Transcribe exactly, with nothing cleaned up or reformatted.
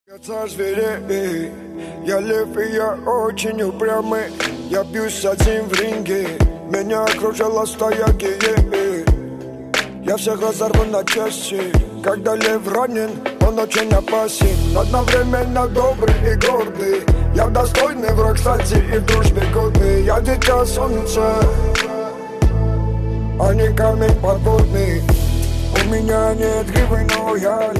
Я зверей, я лев и я очень упрямый. Я бьюсь один в ринге, меня окружала стая геев. Я всех разорву на части. Когда лев ранен, он очень опасен. Одновременно добрый и гордый. Я достойный враг, кстати, и в дружбе годный. Я дитя солнца, а не камень подводный. У меня нет гривы, но я